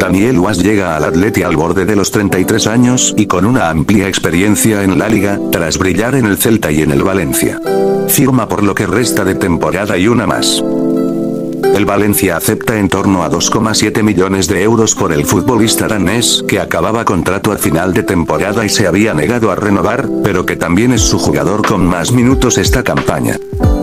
Daniel Wass llega al Atleti al borde de los 33 años y con una amplia experiencia en la liga, tras brillar en el Celta y en el Valencia. Firma por lo que resta de temporada y una más. El Valencia acepta en torno a 2,7 millones de euros por el futbolista danés, que acababa contrato a final de temporada y se había negado a renovar, pero que también es su jugador con más minutos esta campaña.